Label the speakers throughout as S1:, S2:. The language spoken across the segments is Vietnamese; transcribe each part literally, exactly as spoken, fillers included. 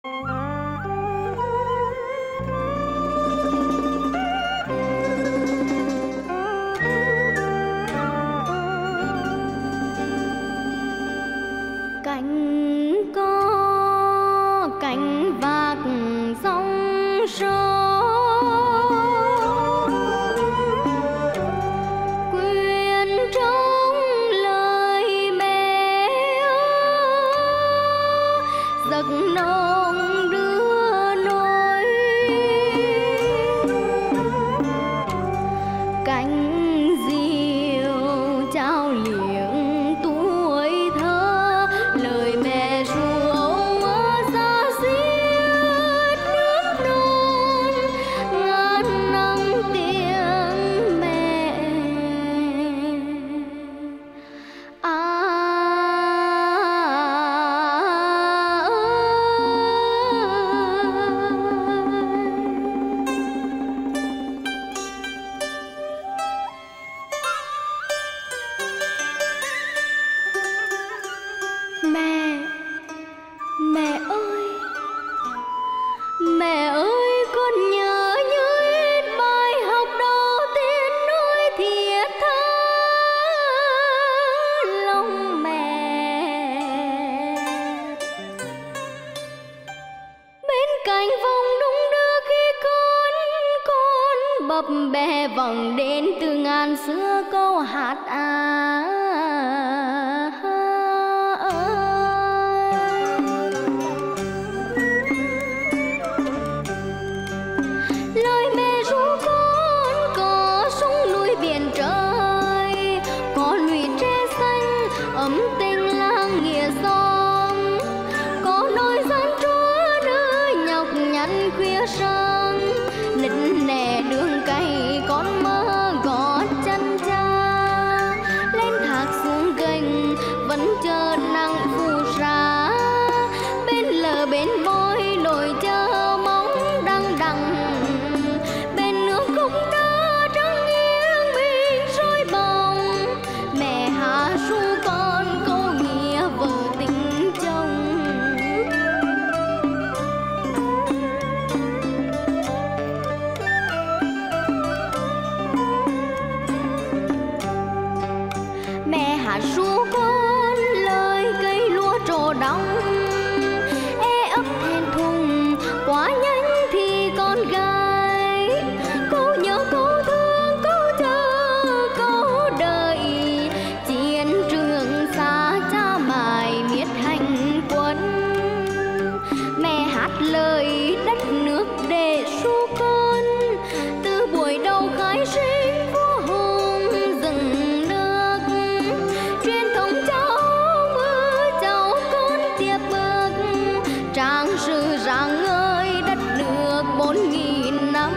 S1: Cánh có cánh vạc sóng sâu, quyện trong lời mẹ giấc nồng đưa nỗi. Cánh diều trao liếng tuổi thơ, lời mẹ ru ấu xa xiết nước non ngàn năm tiếng mẹ. À, mẹ, mẹ ơi, mẹ ơi, con nhớ như ít bài học đầu tiên nuôi thiệt tha lòng mẹ. Bên cạnh vòng đung đưa khi con con bập bẹ vòng đến từ ngàn xưa câu hát à. Lời mẹ ru con có sông núi biển trời, có lũy tre xanh ấm tình làng nghĩa xóm, có nỗi gian trúa nữ nhọc nhằn khuya sớm, nứt nẻ đường cày con mơ gót chân cha, lên thác xuống kênh vẫn chờ nắng phù sa, bên lờ bên bôi nồi chờ mong đằng đằng, bên nước cũng đã trăng nghiêng mình soi bóng. Mẹ hạ ru con câu nghĩa vợ tình chồng. Mẹ hạ ru con lời cây lúa trổ đong, e ấp thẹn thùng quá nhanh thì con gái. Câu nhớ câu thương câu chờ câu đợi, chiến trường xa cha mài miệt hành quân. Mẹ hát lời đất nước để ru con, từ buổi đầu khai sinh vua hùng dựng nước, truyền thống cháu mơ cháu con tiếp bước, trang sử rạng ngời đất nước bốn nghìn năm.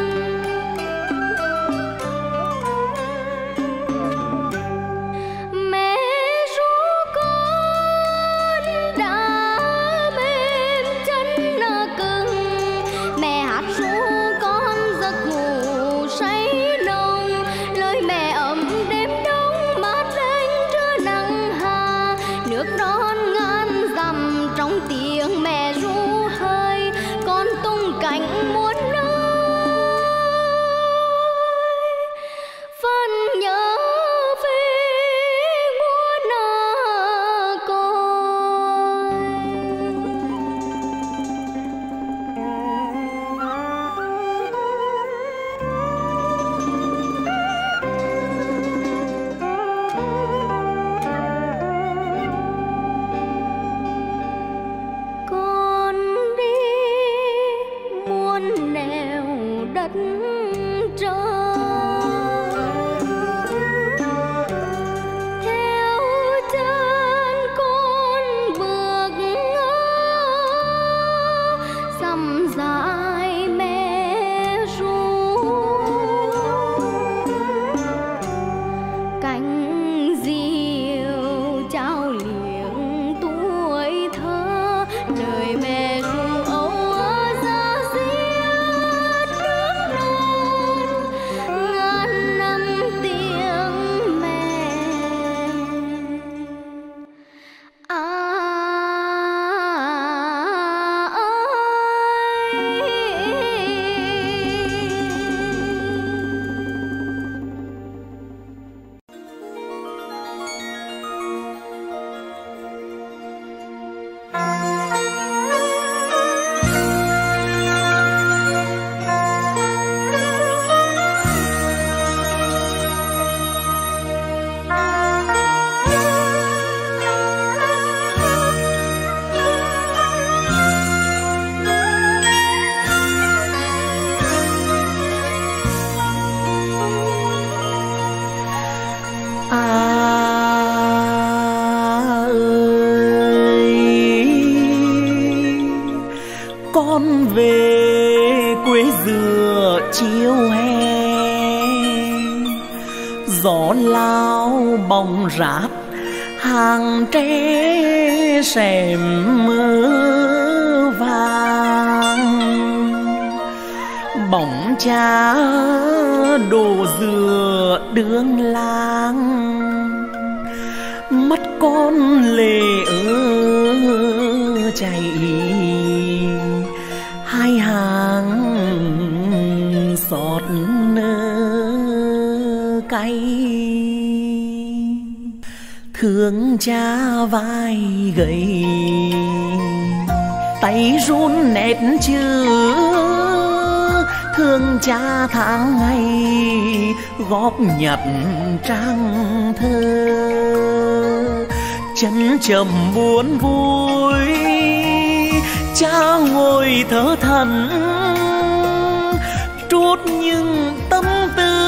S1: Mẹ ru con đã mềm chân cứng, mẹ hát ru con giấc ngủ say nồng, lời mẹ ấm đêm đông mát lênh trưa nắng hà, nước non ngàn dặm trong tiếng mẹ ru hơi, con tung cánh muôn nơi.
S2: con về quê dừa chiều hè, gió lao bóng rát hàng tre rèm mưa vàng, bóng cha đổ dừa đường làng, mắt con lệ ơ chảy hai hàng xót cay, thương cha vai gầy tay run nét chữ, thương cha tháng ngày góp nhặt trang thơ, chân trầm buồn vui cha ngồi thở thẫn trút những tâm tư,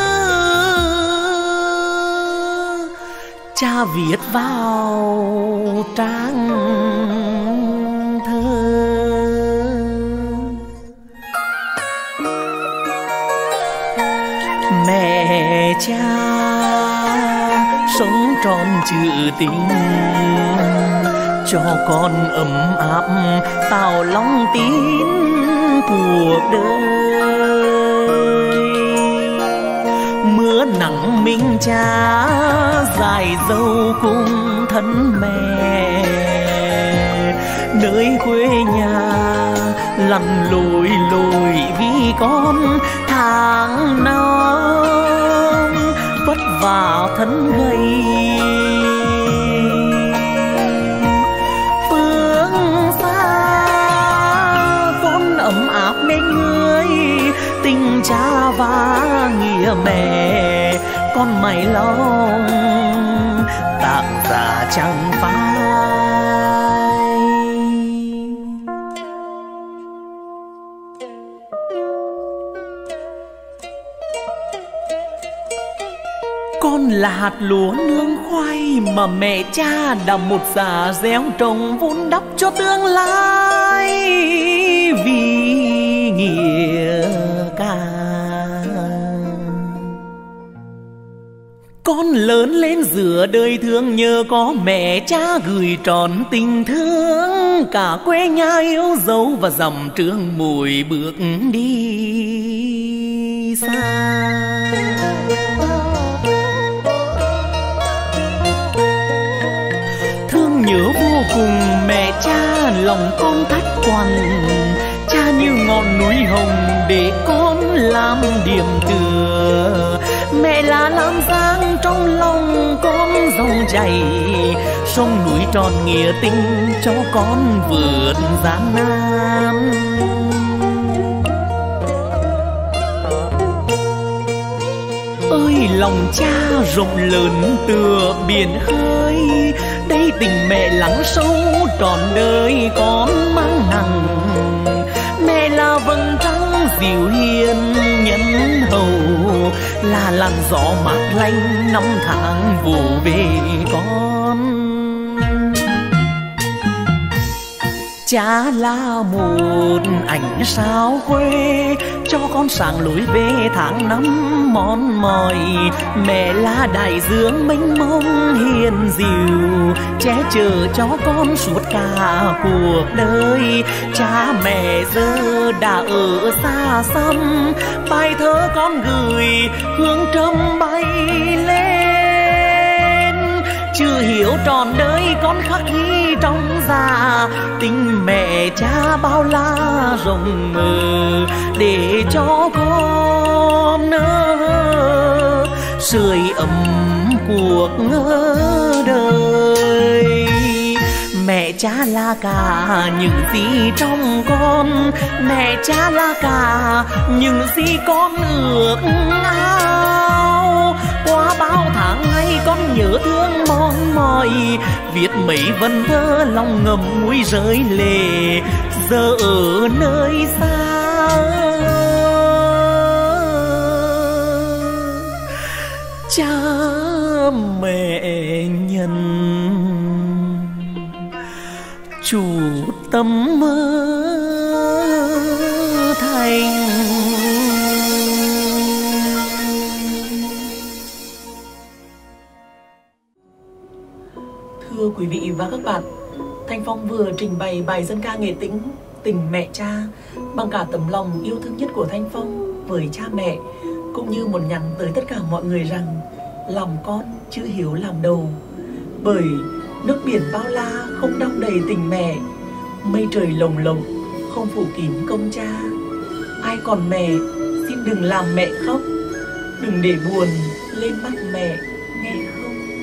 S2: cha viết vào trang thơ. Mẹ cha sống tròn chữ tình, cho con ấm áp tạo lòng tin cuộc đời. Mưa nắng minh cha dài dâu cùng thân mẹ, nơi quê nhà lặn lội lội vì con tháng năm vất vả thân gầy. Phương xa con ấm áp bên người, tình cha và nghĩa mẹ con mày lòng tạm giả chẳng phai. Con là hạt lúa nương khoai mà mẹ cha đã một già gieo trồng vun đắp cho tương lai vì nghĩa ca. Con lớn lên giữa đời thương nhờ có mẹ cha gửi tròn tình thương, cả quê nhà yêu dấu và dòng trường mùi bước đi xa. Thương nhớ vô cùng mẹ cha lòng con thắt quằn, cha như ngọn núi hồng để con làm điểm tựa. Mẹ là lam giang trong lòng con dòng chảy, sông núi tròn nghĩa tình cho con vượt gian nan. Ơi lòng cha rộng lớn tựa biển khơi, đây tình mẹ lắng sâu trọn đời con mang nặng. Mẹ là vầng trăng dịu hiền nhân hậu, là làn gió mát lành năm tháng vỗ về con. Cha là một ánh sao quê cho con sáng lối về tháng năm mòn mỏi. Mẹ là đại dương mênh mông hiền dịu che chở cho con suốt cả cuộc đời. Cha mẹ giờ đã ở xa xăm, bài thơ con gửi hương trầm bay lên. Chưa hiểu trọn đời con khắc ghi trong già, tình mẹ cha bao la rộng mở để cho con sưởi ấm cuộc đời. Mẹ cha là cả những gì trong con, mẹ cha là cả những gì con ước ao. Qua bao tháng ngày con nhớ thương mòn mỏi, viết mấy vần thơ lòng ngầm nguôi rơi lệ giờ ở nơi xa. Cha mẹ nhân chú tâm mơ và các bạn, Thanh Phong vừa trình bày bài dân ca nghệ tĩnh Tình Mẹ Cha bằng cả tấm lòng yêu thương nhất của Thanh Phong với cha mẹ, cũng như muốn nhắn tới tất cả mọi người rằng lòng con chữ hiếu làm đầu. Bởi nước biển bao la không đong đầy tình mẹ, mây trời lồng lộng không phủ kín công cha. Ai còn mẹ xin đừng làm mẹ khóc, đừng để buồn lên mắt mẹ nghe không.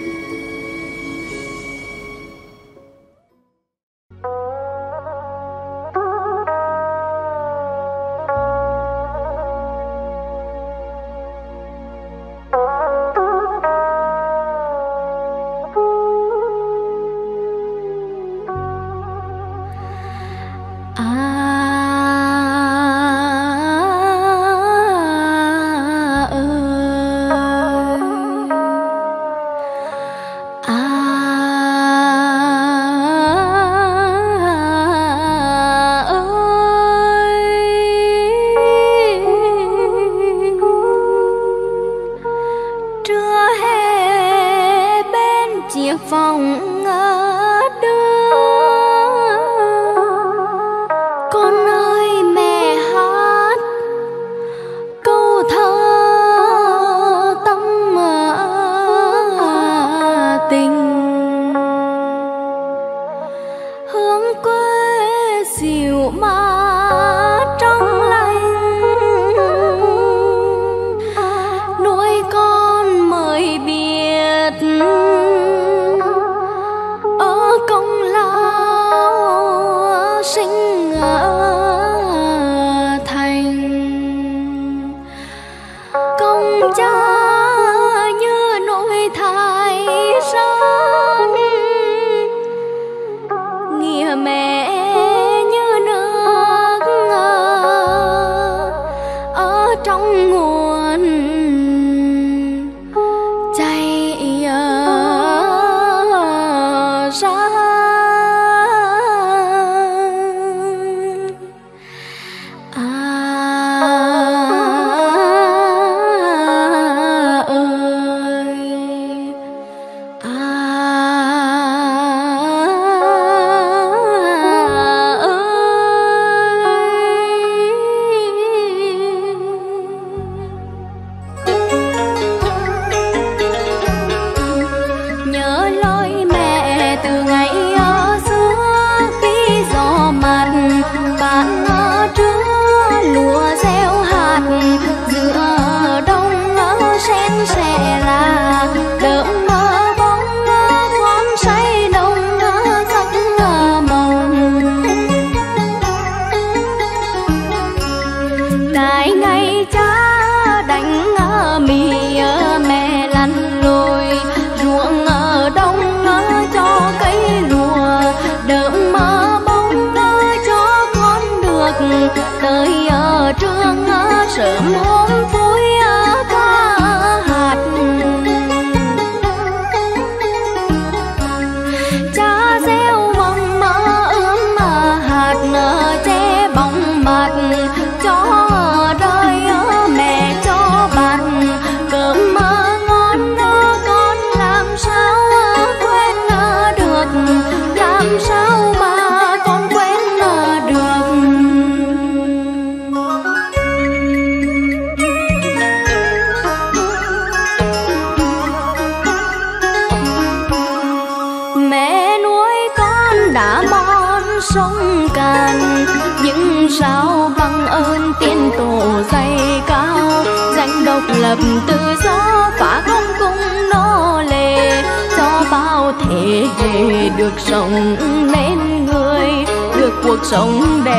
S1: Lập tự do phá không cung nô lệ, cho bao thế hệ được sống nên người, được cuộc sống đẹp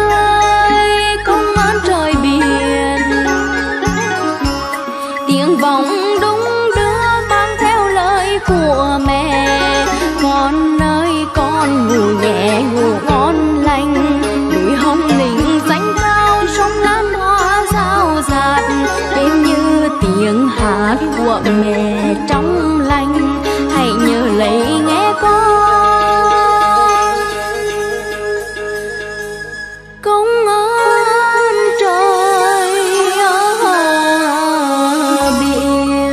S1: tươi không mãn trời biển. Tiếng vọng đúng đưa mang theo lời của mẹ, con ơi con ngủ nhẹ ngủ ngon lành, núi Hồng Lĩnh xanh cao sông Lam hoa rao rạt, đêm như tiếng hát của mẹ trong lành, hãy nhớ lấy nghe con. Công ơn trời biển.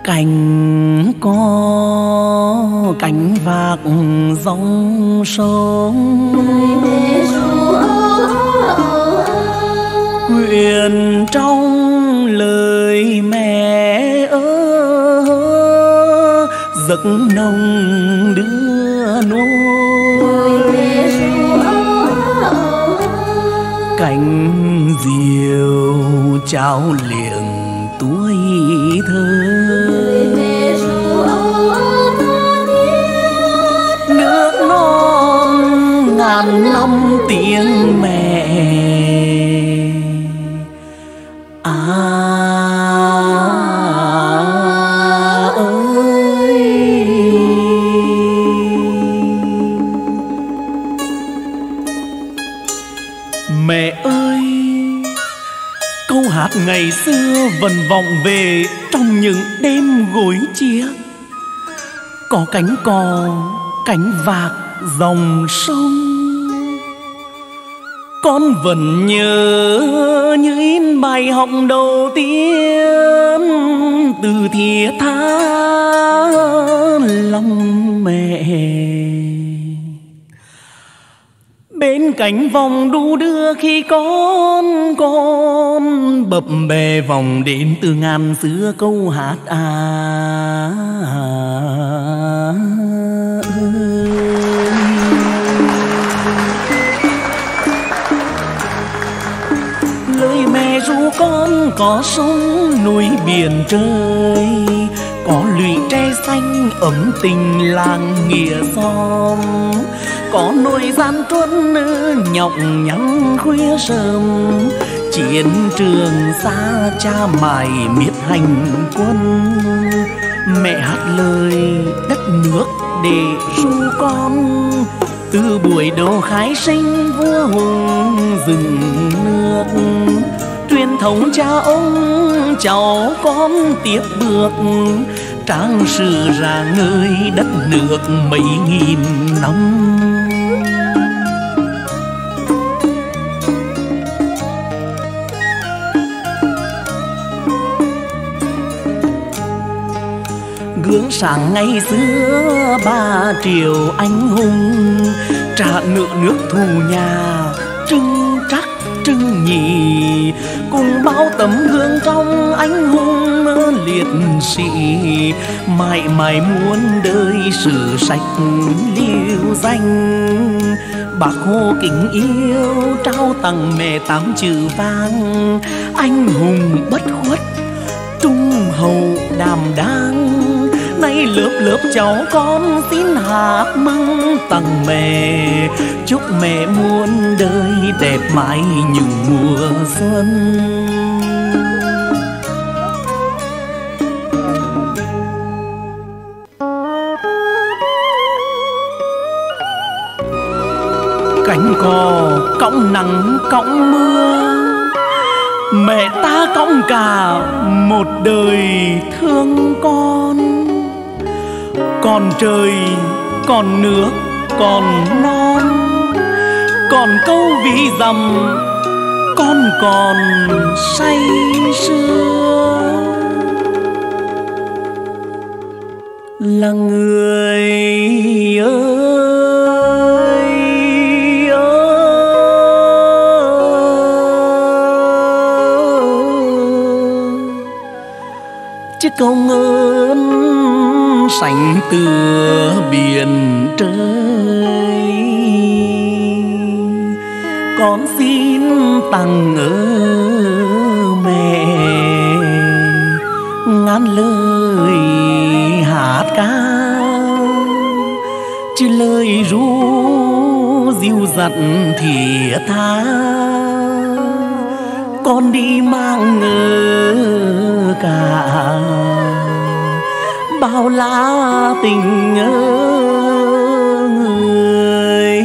S2: Cánh có cánh vạc dòng sông, nguyện trong lời mẹ ơ giấc nồng đưa nuôi. Cánh diều trao liệng tuổi thơ, nước non ngàn năm tiếng mẹ. À ơi, mẹ ơi, câu hát ngày xưa vẫn vọng về trong những đêm gối chiếc. Có cánh cò, cánh vạc dòng sông, con vẫn nhớ như in bài học đầu tiên từ thìa tha lòng mẹ. Bên cánh vòng đu đưa khi con con bập bè vòng đến từ ngàn xưa câu hát à, lời mẹ ru con có sông núi biển trời, có lũy tre xanh ấm tình làng nghĩa xóm, có nỗi gian truân nhọc nhằn khuya sớm, chiến trường xa cha mải miệt hành quân. Mẹ hát lời đất nước để ru con, từ buổi đầu khai sinh vua hùng rừng nước, truyền thống cha ông cháu con tiếp bước, trang sử ra ngơi đất nước mấy nghìn năm. Gương sáng ngày xưa ba triệu anh hùng, trả nợ nước thù nhà trưng trắc trưng nhì, cùng bao tấm gương trong anh hùng liệt sĩ, mãi mãi muôn đời sử sách lưu danh. Bác Hồ kính yêu trao tặng mẹ tám chữ vàng, anh hùng bất khuất trung hậu đảm đang. Nay lớp lớp cháu con xin hát mừng tặng mẹ, chúc mẹ muôn đời đẹp mãi những mùa xuân. Cánh cò cõng nắng cõng mưa, mẹ ta cõng cả một đời thương con. Còn trời, còn nước, còn non, còn câu ví dặm, con còn say sưa. Là người ơi chứ công ơn sánh tựa biển trời, con xin tặng ơ mẹ ngàn lời hát ca, chứ lời ru dịu dặn thìa tha, con đi mang ngơ cả bao la tình người.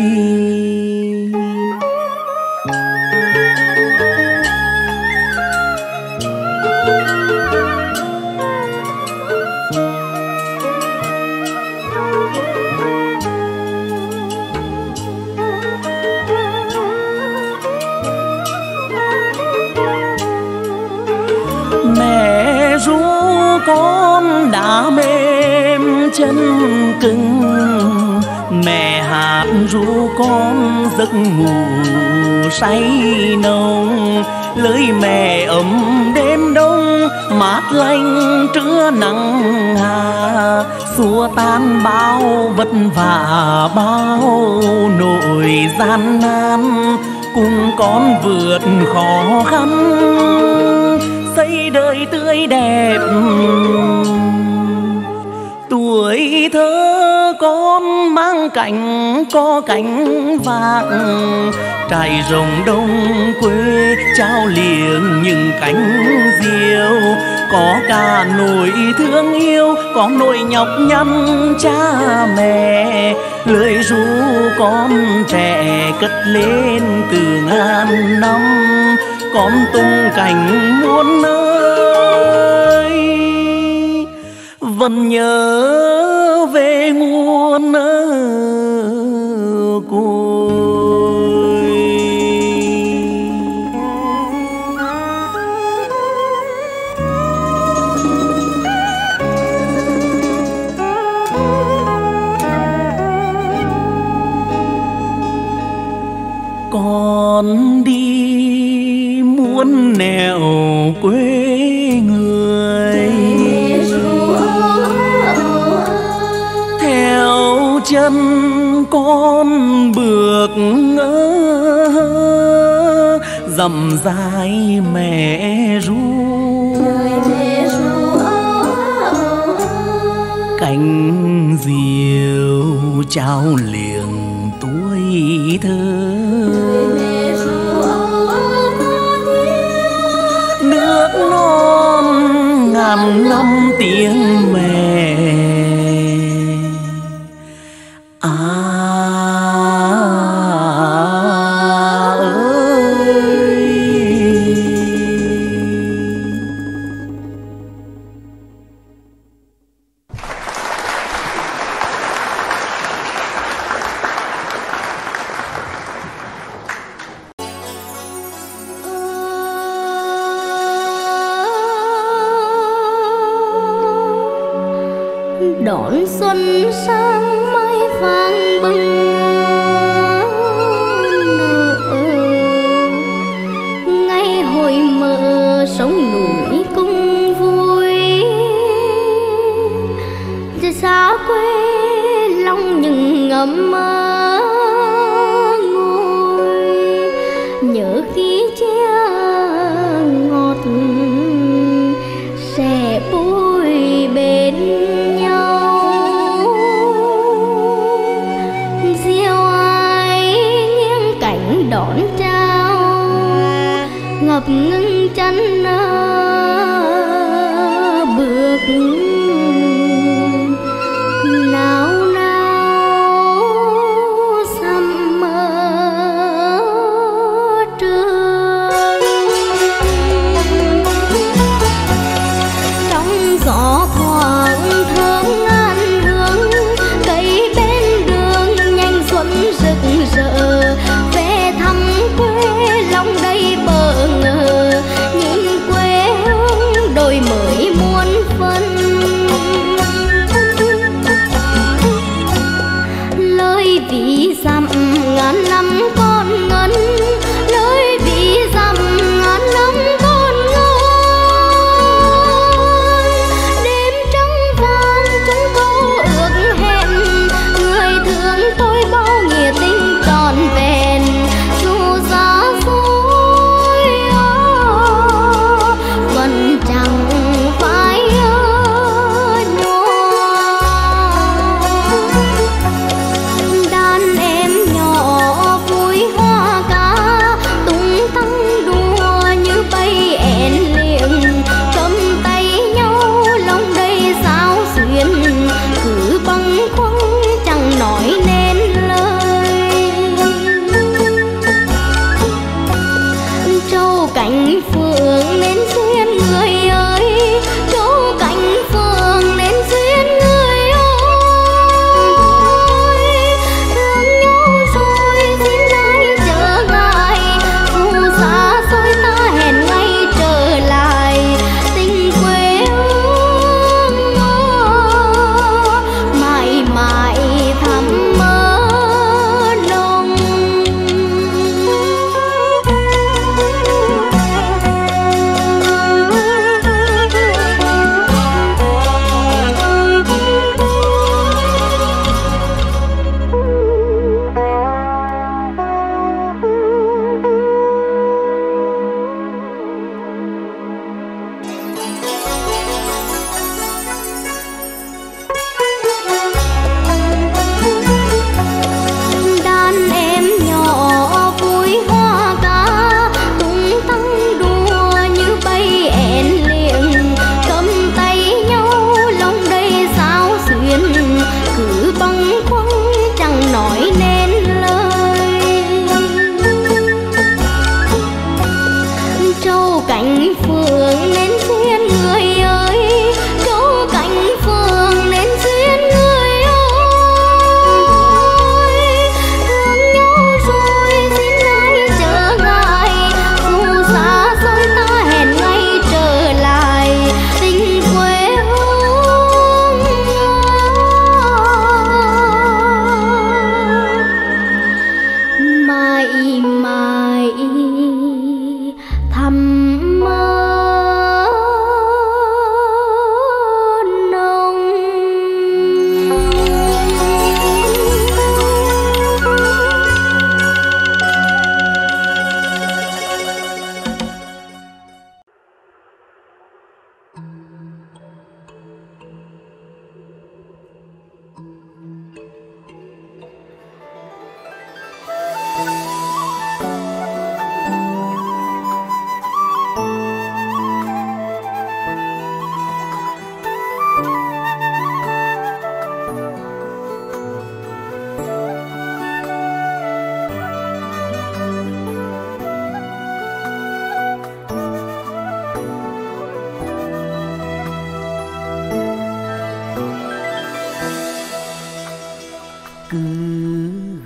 S2: Mẹ ru con đã đá mềm chân cứng. Mẹ hát ru con giấc ngủ say nồng, lời mẹ ấm đêm đông mát lành trưa nắng hà, xua tan bao vất vả bao nỗi gian nan, cùng con vượt khó khăn xây đời tươi đẹp. Tuổi thơ con mang cánh có cánh vàng, trải rồng đông quê trao liếng những cánh diều. Có cả nỗi thương yêu, có nỗi nhọc nhằn cha mẹ, lời ru con trẻ cất lên từ ngàn năm, con tung cánh muôn nơi vẫn nhớ về muôn cội. Con đi muôn nẻo quê người, theo chân con bước ngỡ dặm dài mẹ ru. Cánh diều trao liếng tuổi thơ, nước non ngàn năm tiếng mẹ. À ơi,
S1: đón xuân sang mai vàng bừng nở, ngày hồi mơ sống núi cùng vui. Giờ xa quê lòng những ngầm mơ ngồi, nhớ khi chia ngọt sẽ bôi bên nhau.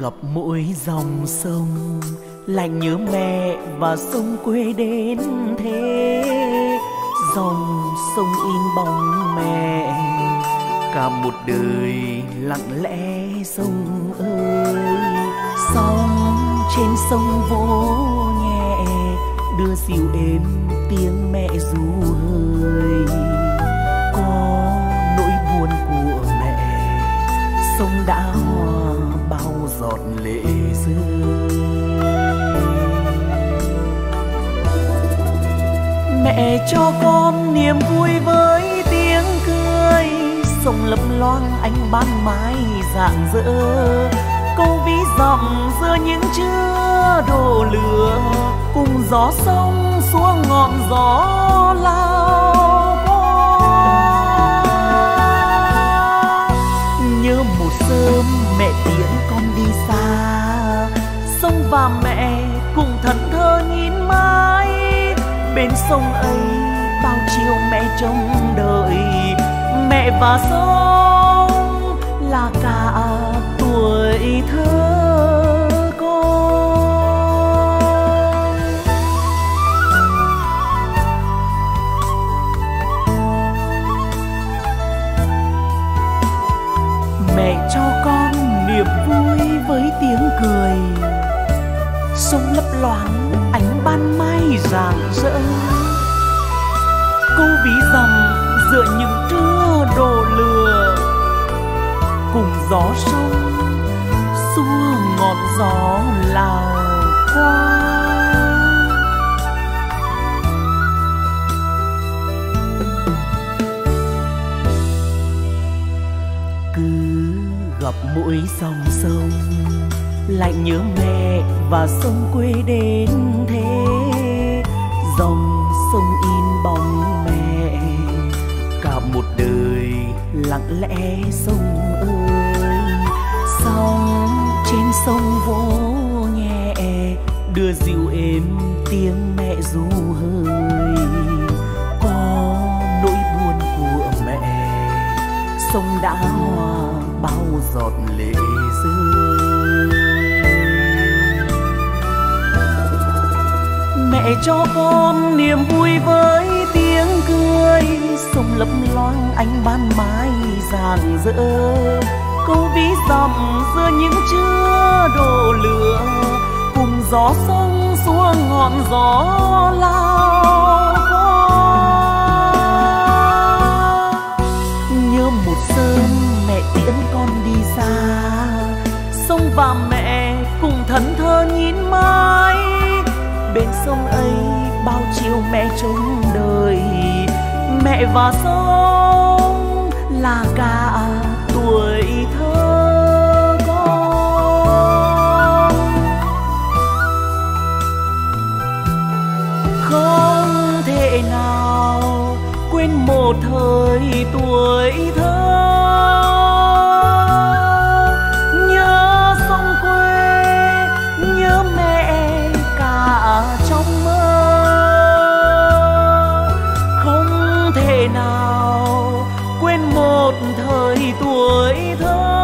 S2: gặp mỗi dòng sông, lạnh nhớ mẹ và sông quê đến thế. Dòng sông in bóng mẹ, cả một đời lặng lẽ sông ơi. Sóng trên sông vỗ nhẹ, đưa dịu êm tiếng mẹ ru hơi. Có nỗi buồn của mẹ, sông đã hòa bao giọt lệ rơi. Mẹ cho con niềm vui với tiếng cười, sông lấp loáng ánh ban mai rạng rỡ. Câu ví dặm giữa những chứa đổ lửa, cùng gió sông xuống ngọn gió lao qua. Nhớ một sớm mẹ tiễn con đi xa, sông và mẹ cùng thẫn thờ nhìn mãi. Bên sông ấy bao chiều mẹ trông đợi, mẹ và sông là cả tuổi thơ con. Mẹ cho con niềm vui với tiếng cười, sông lấp loáng ánh ban mai rạng rỡ. Câu ví dặm giữa những trưa đổ lửa, cùng gió sông xua ngọn gió lào qua. Cứ gặp mỗi dòng sông, lại nhớ mẹ và sông quê đến thế. Dòng sông in bóng mẹ, cả một đời lặng lẽ sông ơi. Sóng trên sông vỗ nhẹ, đưa dịu êm tiếng mẹ ru hơi. Có nỗi buồn của mẹ, sông đã hòa bao giọt lệ rơi. Mẹ cho con niềm vui với tiếng cười, sông lấp loáng ánh ban mai rạng rỡ. Câu ví dặm giữa những chứa đổ lửa, cùng gió sông xuống ngọn gió lao qua. Nhớ một sớm mẹ tiễn con đi xa, sông và mẹ cùng thẫn thờ nhìn mãi. Bên sông ấy bao chiều mẹ trông đợi, mẹ và sông là cả tuổi thơ con. Không thể nào quên một thời tuổi thơ, nhớ sông quê, nhớ mẹ cả trong mơ. Không thể nào quên một thời tuổi thơ,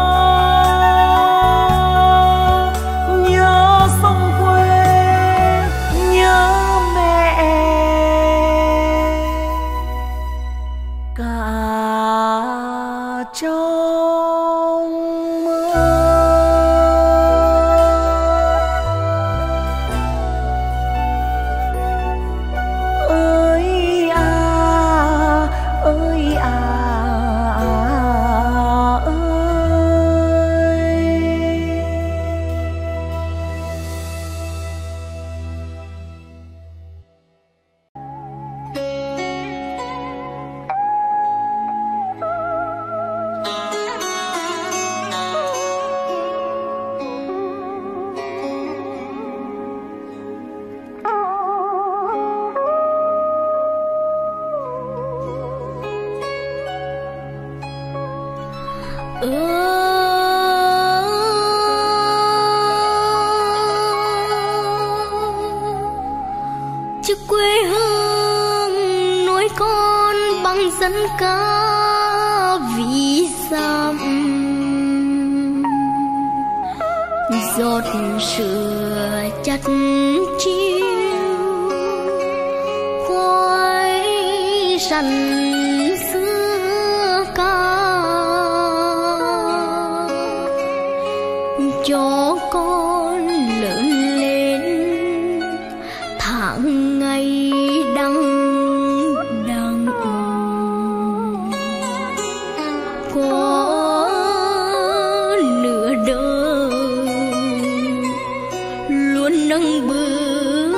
S2: nhớ sông quê, nhớ mẹ cả trong mơ. Ơi à, ơi à,
S1: chiếc quê hương nuôi con bằng dân ca ví dặm. giọt sữa chắt chiêu khoai sẵn xưa ca cho con lớn lên tháng ngày đắng đắng có nửa đời luôn nâng bước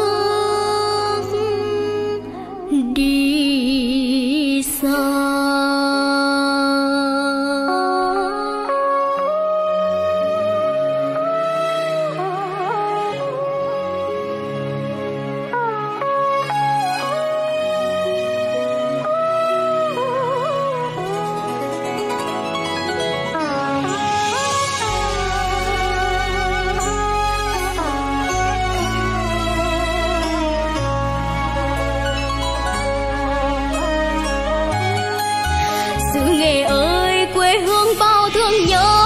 S1: đi xa. Xứ Nghệ ơi quê hương bao thương nhớ,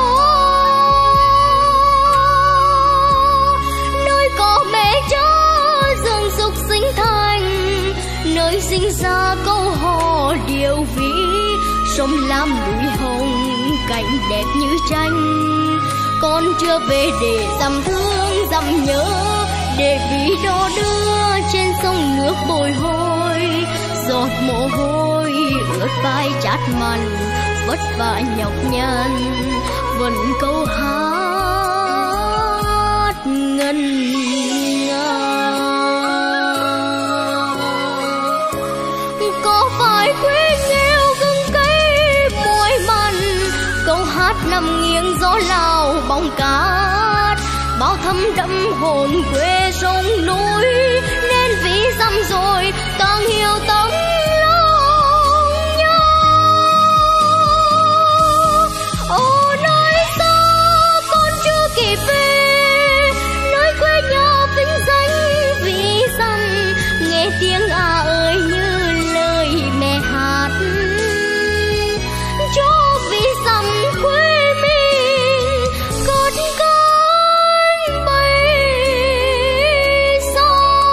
S1: nơi có mẹ cha dường dục sinh thành, nơi sinh ra câu hò điệu ví, sông lam núi hồng cảnh đẹp như tranh. Con chưa về để dằm thương dằm nhớ, để ví đò đưa trên sông nước bồi hồi, giọt mồ hôi ướt vai chát mặn, vất vả nhọc nhằn vẫn câu hát ngân nga. Có phải quê nghèo gừng cây muối mặn, câu hát nằm nghiêng gió lao bóng cát, bao thâm đậm hồn quê sông núi, nên ví dặm rồi càng hiểu tấm lòng nhớ. Ô nơi xa con chưa kịp về, nơi quê nhà vinh danh ví dặm, nghe tiếng à ơi như lời mẹ hát cho ví dặm quê mình cất cánh bay xa.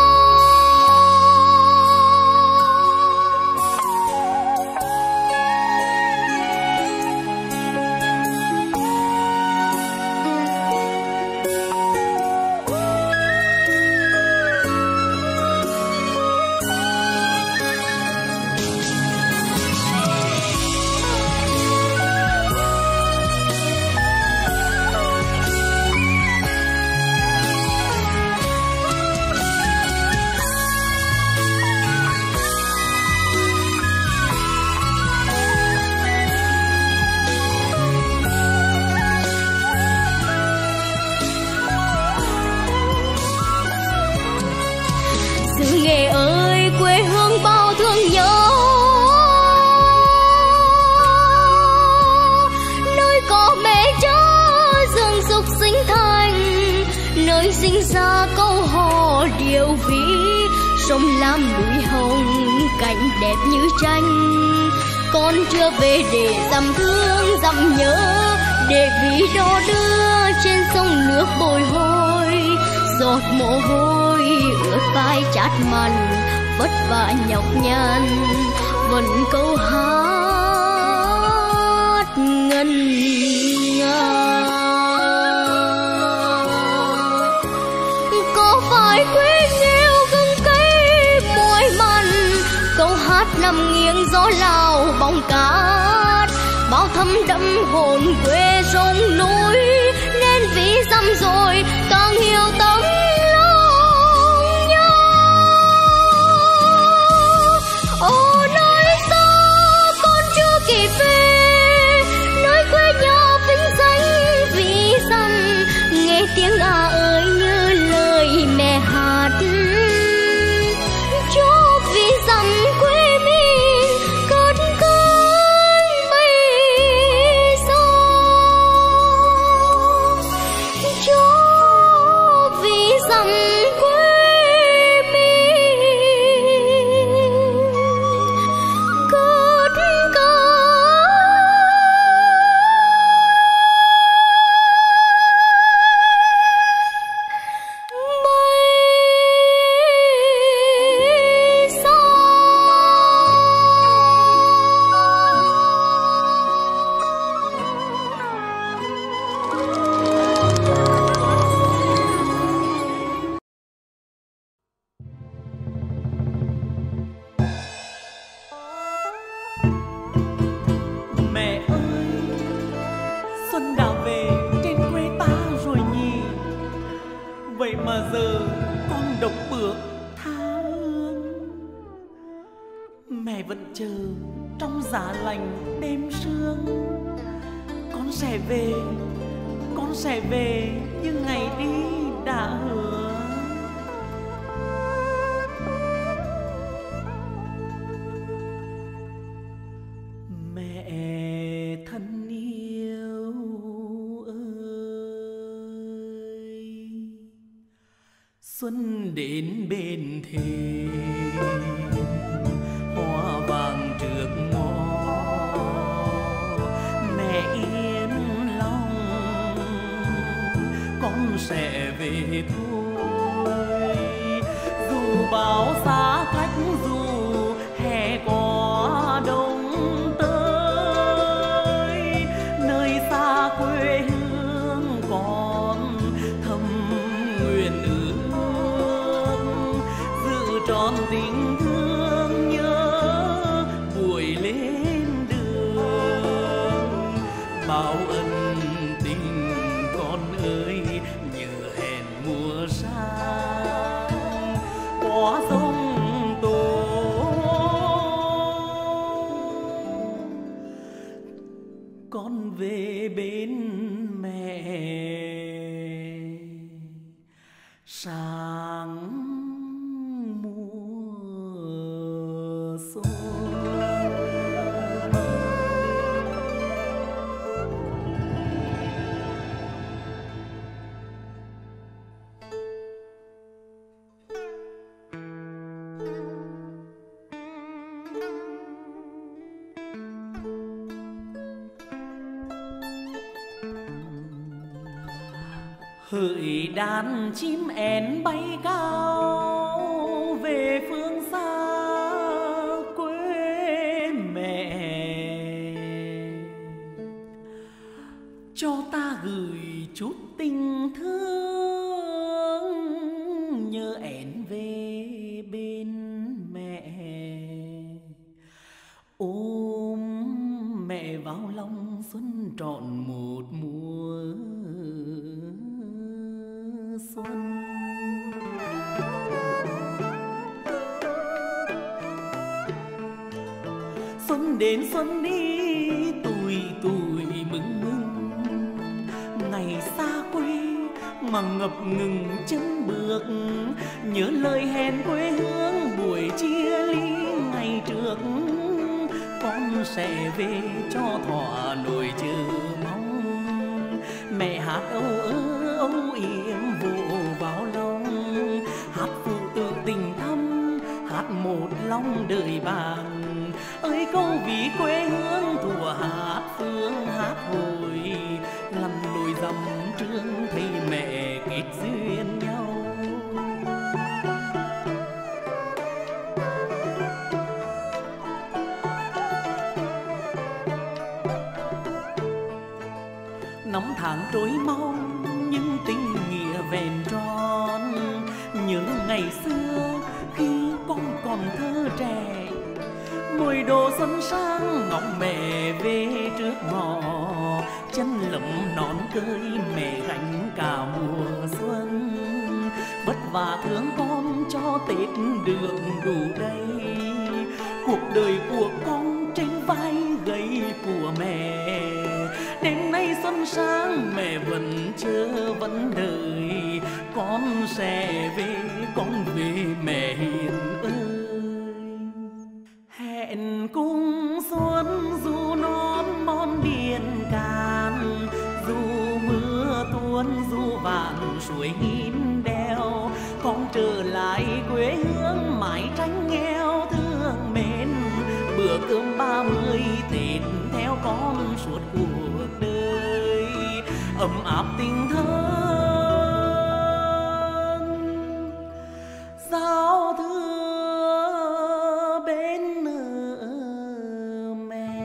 S1: Xứ Nghệ ơi quê hương bao thương nhớ, nơi có mẹ cha dường dục sinh thành, nơi sinh ra câu hò điệu ví, sông lam núi hồng cảnh đẹp như tranh. Con chưa về để dằm thương dằm nhớ, để ví đò đưa trên sông nước bồi hồi, giọt mồ hôi ướt vai chát mặn, vất vả nhọc nhằn vẫn câu hát ngân nga. Có phải quê nghèo gừng cây muối mặn, câu hát nằm nghiêng gió lao bóng cát, bao thâm đậm hồn quê sông núi, nên ví dặm rồi càng hiểu tấm lòng nhớ. Ô nơi xa con chưa kịp về, nơi quê nhà vinh danh ví dặm, nghe tiếng à ơi như lời mẹ hát cho ví dặm quê mình cất cánh bay xa, cho ví dặm quê mình
S2: mà giờ con độc bước tha hương. Mẹ vẫn chờ trong giá lạnh đêm sương. Con sẽ về, con sẽ về như ngày đi đã hứa. Mẹ thân yêu ơi, xuân đến bên thềm, hoa vàng trước ngõ. Mẹ yên lòng, con sẽ về thôi. Dù bão giá cách, dù hè có đông tới, nơi xa quê hương con thầm nguyện ước giữ trọn tình thương nhớ buổi lên đường. Bao ân tình con ơi như hẹn mùa sang qua sông Tô. Con về bên mẹ sáng mùa xuân. Hỡi đàn chim én bay cao về phương xa quê mẹ, cho ta gửi chút tình thương nhớ én về bên mẹ. Ôm mẹ vào lòng xuân trọn một mùa xuân. Xuân đến xuân đi tuổi tuổi mừng mừng, ngày xa quê mà ngập ngừng chân bước. Nhớ lời hẹn quê hương buổi chia ly ngày trước, con sẽ về cho thỏa nỗi chờ mong. Mẹ hát âu ơ âu yếm vỗ vào lòng, hát phụ tự tình thâm, hát một lòng đời bạn. Ơi câu vì quê hương thùa hát phương hát hồi, lăn lội dầm trương thấy mẹ kết duyên nhau. Năm tháng trôi mau nhưng tình nghĩa vẹn tròn. Nhớ ngày xưa khi con còn thơ trẻ, ngồi đồ xuân sang ngóng mẹ về trước ngõ. Chân lấm nón cơi mẹ gánh cả mùa xuân, vất vả thương con cho Tết được đủ đầy. Cuộc đời của con trên vai gầy của mẹ, đêm nay xuân sang mẹ vẫn chờ vẫn đợi. Con sẽ về, con về mẹ hiền ơi. Hẹn cùng xuân dù non mon biển cạn, dù mưa tuôn dù vạn suối nghìn đeo. Con trở lại quê hương mãi tránh nghèo thương mến, bữa cơm ba mươi Tết theo con suốt cuộc đời. Ấm áp tình thân giao thừa bên mẹ.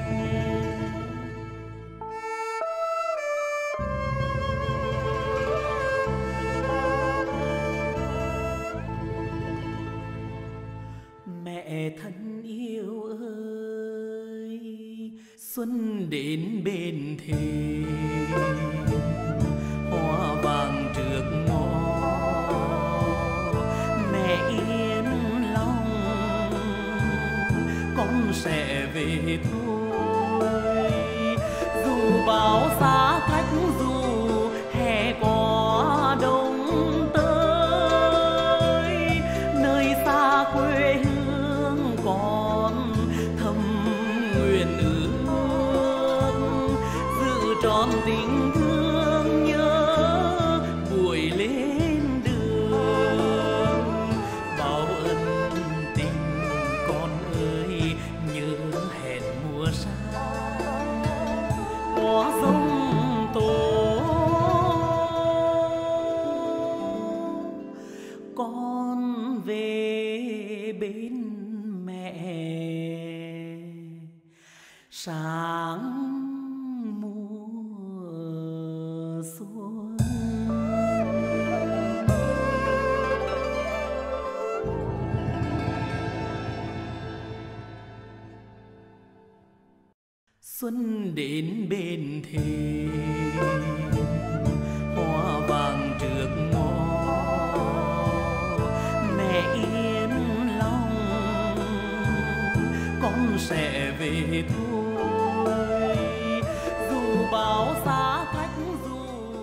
S2: Mẹ thân yêu ơi, xuân đến bên thềm, hoa vàng trước ngõ. sẽ về thôi. Dù bao xa cách, dù hè có đông tới, nơi xa quê hương còn thầm nguyện ước giữ trọn tình thương nhớ buổi lên đường. Bao ân tình con ơi nhớ hẹn mùa xa có giông tố, con về bên mẹ sáng mùa xuân. Xuân đến bên thềm, hoa vàng trước ngõ, mẹ yên lòng con sẽ về thôi. Dù bao xa cách, dù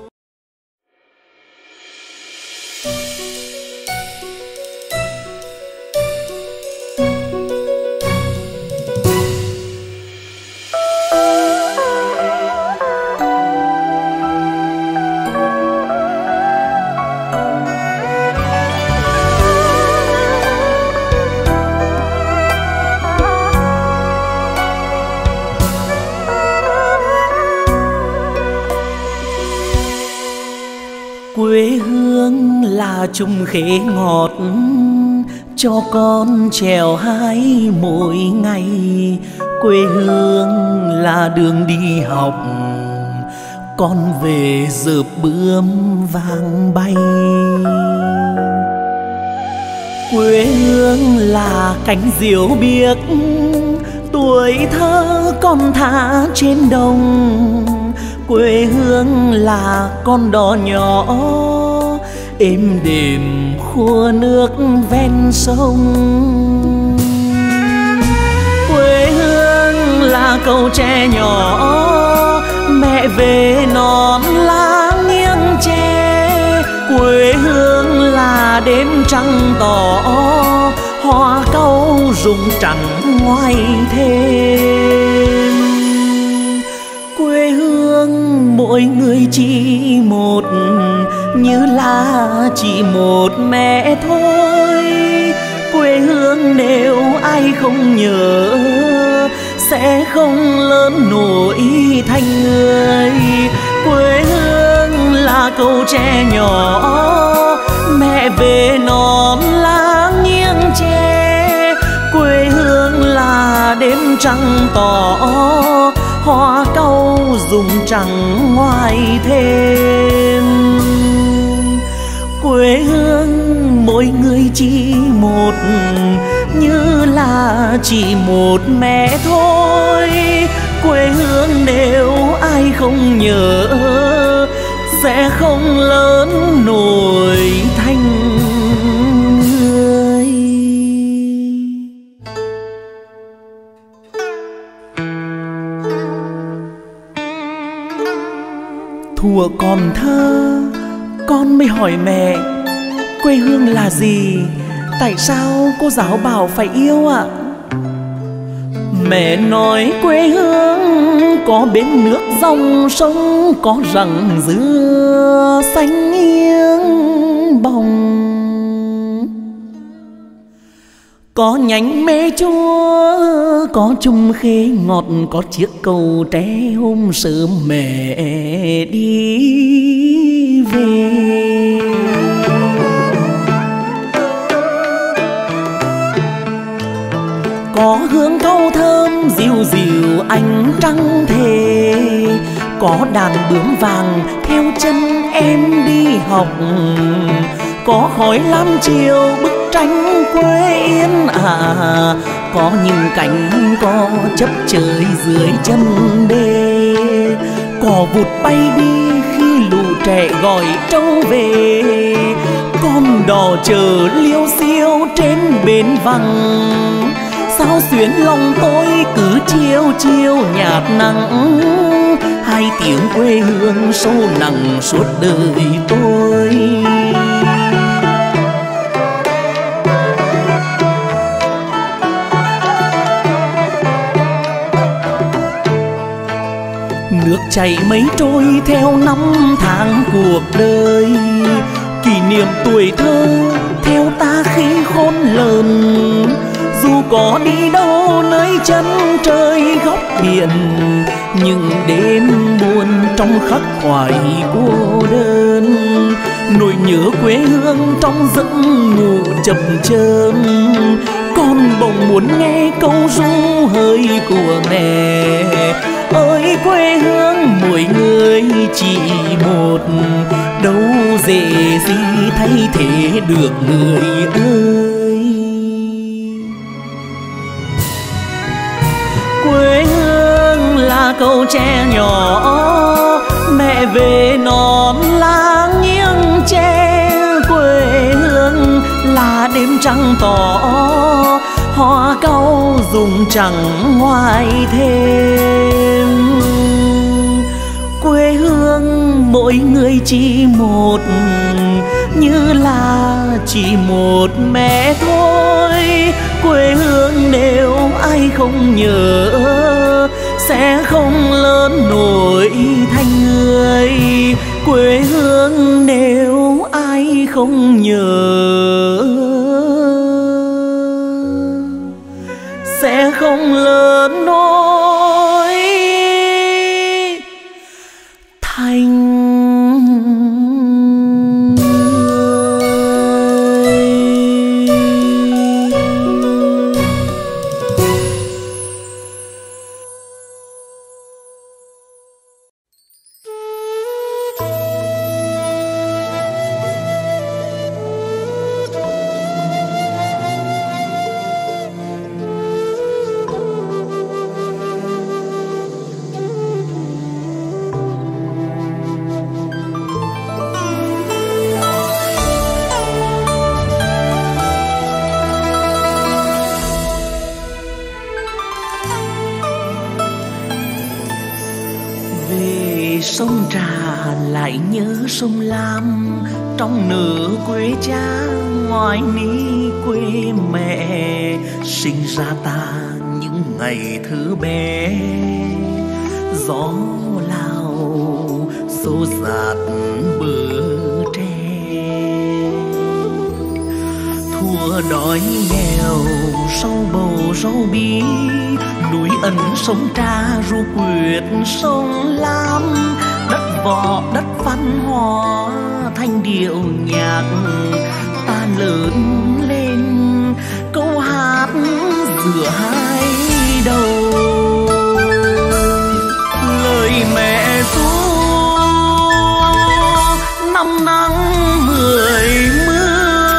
S2: quê hương là chung khế ngọt cho con trèo hái mỗi ngày. Quê hương là đường đi học, con về dợp bướm vàng bay. Quê hương là cánh diều biếc, tuổi thơ con thả trên đồng. Quê hương là con đò nhỏ êm đềm khua nước ven sông. Quê hương là cầu tre nhỏ, mẹ về non lá nghiêng tre. Quê hương là đêm trăng tỏ, hoa cau rụng trắng ngoài thềm. Quê hương mỗi người chỉ một, như là chỉ một mẹ thôi. Quê hương nếu ai không nhớ sẽ không lớn nổi thành người. Quê hương là cầu tre nhỏ, mẹ về non lá nghiêng tre. Quê hương là đêm trăng tỏ, hoa cau rụng trắng ngoài thềm. Quê hương mỗi người chỉ một, như là chỉ một mẹ thôi. Quê hương nếu ai không nhớ sẽ không lớn nổi thành người. Thuở còn thơ, con mới hỏi mẹ quê hương là gì, tại sao cô giáo bảo phải yêu ạ? Mẹ nói quê hương có bến nước dòng sông, có rặng dưa xanh nghiêng bồng, có nhánh mê chua, có chum khế ngọt, có chiếc cầu tre hôm sớm mẹ đi về. Có hương cau thơm dịu dịu ánh trăng thề, có đàn bướm vàng theo chân em đi học, có khói lam chiều bức tranh quê yên à, có những cánh có chấp trời dưới chân đê, cò vụt bay đi khi lũ trẻ gọi trâu về, con đò chờ liêu xiêu trên bến vắng. sao xuyến lòng tôi cứ chiều chiều nhạt nắng, hai tiếng quê hương sâu nặng suốt đời tôi. Nước chảy mây trôi theo năm tháng cuộc đời, kỷ niệm tuổi thơ theo ta khi khôn lớn. Dù có đi đâu nơi chân trời góc biển, những đêm buồn trong khắc khoải cô đơn. Nỗi nhớ quê hương trong giấc ngủ chập chờn, con bỗng muốn nghe câu ru hơi của mẹ. Ơi quê hương mỗi người chỉ một, đâu dễ gì thay thế được người ơi. Quê hương là câu tre nhỏ, mẹ về non láng nghiêng tre. Quê hương là đêm trăng tỏ, hoa cau dùng trắng hoài thêm. Quê hương mỗi người chỉ một, như là chỉ một mẹ thôi. Quê hương nếu ai không nhớ, sẽ không lớn nổi thành người. Quê hương nếu ai không nhớ, sẽ không lớn nổi thành sông Trà lại nhớ sông Lam. Trong nửa quê cha ngoài ní quê mẹ, sinh ra ta những ngày thứ bé. Gió lao xô dạt bờ tre, thua đói nghèo sau bầu rau bí. Núi ẩn sông Tra ru quyệt sông Lam, đất võ đất văn hóa thanh điệu nhạc. Ta lớn lên câu hát giữa hai đầu, lời mẹ ru năm nắng mười mưa.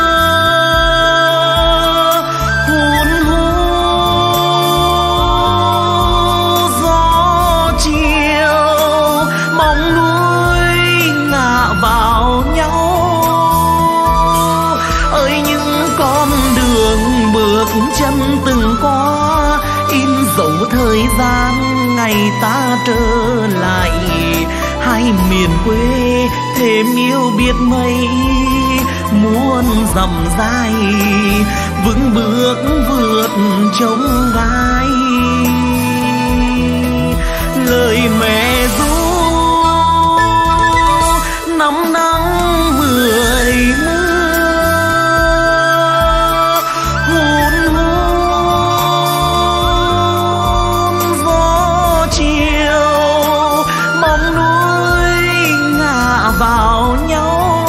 S2: Chân từng qua in dấu thời gian ngày ta trở lại. Hai miền quê thêm yêu biết mấy, muôn dặm dài vững bước vượt chông gai. Lời mẹ ru năm nắng mười mưa. Vào nhau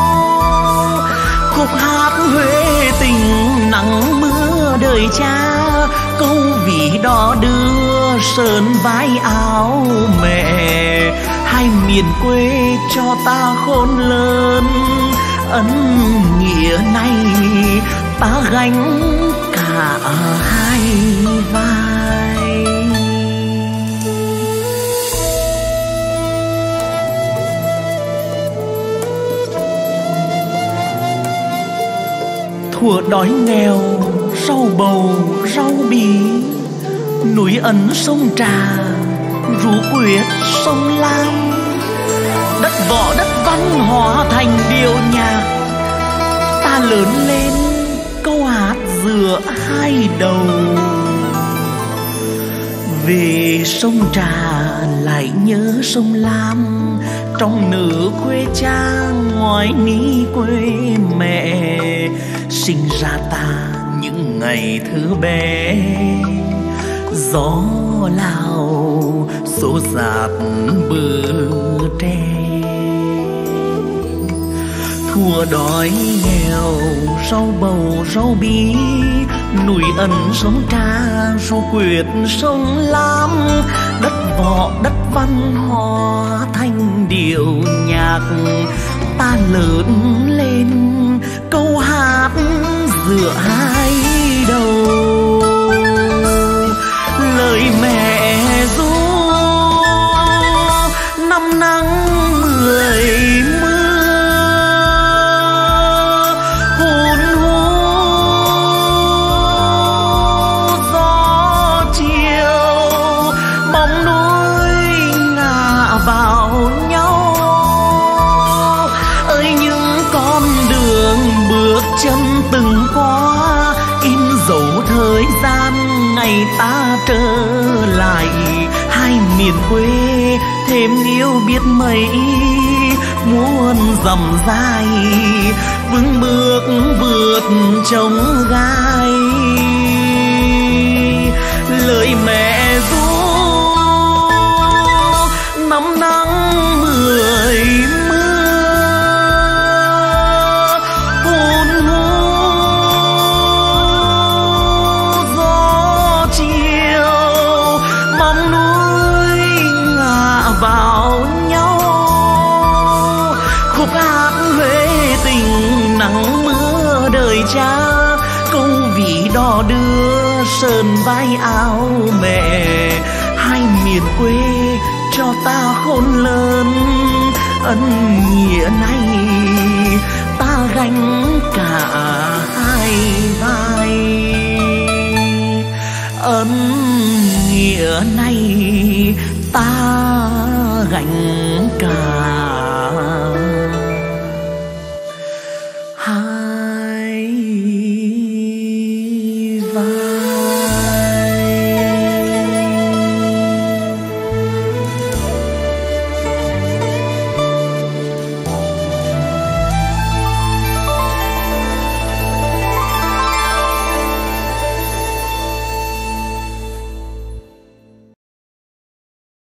S2: khúc hát Huế tình nắng mưa đời cha, câu ví đò đưa sơn vai áo mẹ. Hai miền quê cho ta khôn lớn, ân nghĩa này ta gánh cả hai vai. Thuở đói nghèo rau bầu rau bí, núi ấn sông Trà, rú quyệt sông Lam. Đất võ đất văn hóa thành điệu nhạc, ta lớn lên câu hát giữa hai đầu. Về sông Trà lại nhớ sông Lam, trong nữ quê cha ngoài ní quê mẹ. Sinh ra ta những ngày thứ bé, gió Lào xô dạt bờ tre. Thua đói nghèo rau bầu rau bí, núi ẩn sông Trà ru quyệt sông Lam. Đất võ đất văn hóa thành điệu nhạc, ta lớn lên câu hát giữa hai đầu. Lời mẹ ru năm nắng mười mưa, hôn hú gió chiều, bóng núi ngả vào nhau. Ơi những con đường bước chân từng qua, in dấu thời gian ngày ta trở lại. Hai miền quê thêm yêu biết mấy, muôn dặm dài vững bước vượt trông gai. Lời mẹ ru năm nắng mười mưa, hôn hú gió chiều, bóng núi ngả vào nhau. Khúc hát Huế tình nắng mưa đời cha, câu ví đò đưa sơn vai áo mẹ. Hai miền quê cho ta khôn lớn, ân nghĩa này ta gánh cả hai vai. Ân nghĩa này ta gánh cả